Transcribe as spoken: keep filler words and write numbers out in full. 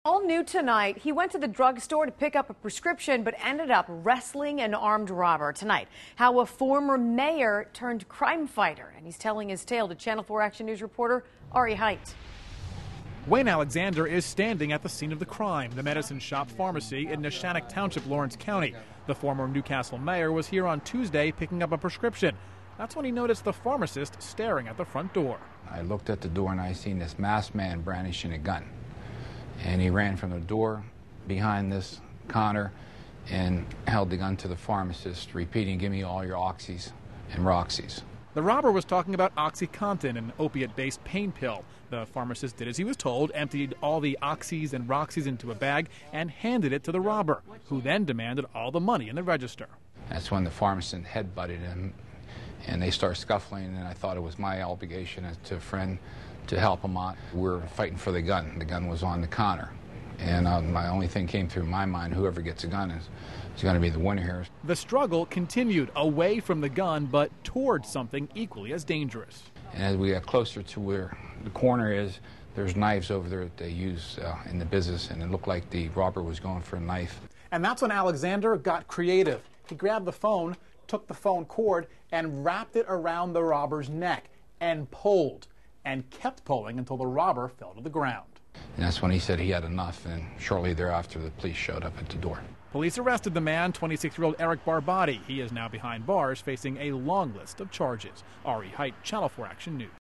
All new tonight, he went to the drugstore to pick up a prescription but ended up wrestling an armed robber. Tonight, how a former mayor turned crime fighter, and he's telling his tale to Channel four Action News reporter Ari Height. Wayne Alexander is standing at the scene of the crime, the medicine shop pharmacy in Neshannock Township, Lawrence County. The former Newcastle mayor was here on Tuesday picking up a prescription. That's when he noticed the pharmacist staring at the front door. I looked at the door and I seen this masked man brandishing a gun. And he ran from the door behind this counter and held the gun to the pharmacist, repeating, "Give me all your oxys and roxys." The robber was talking about OxyContin, an opiate-based pain pill. The pharmacist did as he was told, emptied all the oxys and roxys into a bag and handed it to the robber, who then demanded all the money in the register. That's when the pharmacist headbutted him, and they started scuffling, and I thought it was my obligation as to a friend to help him out. We were fighting for the gun. The gun was on the counter. And uh, my only thing came through my mind, whoever gets a gun is, is going to be the winner here. The struggle continued away from the gun, but towards something equally as dangerous. And as we got closer to where the corner is, there's knives over there that they use uh, in the business, and it looked like the robber was going for a knife. And that's when Alexander got creative. He grabbed the phone, took the phone cord, and wrapped it around the robber's neck and pulled, and kept pulling until the robber fell to the ground. And that's when he said he had enough, and shortly thereafter the police showed up at the door. Police arrested the man, twenty-six-year-old Eric Barbati. He is now behind bars facing a long list of charges. Ari Height, Channel four Action News.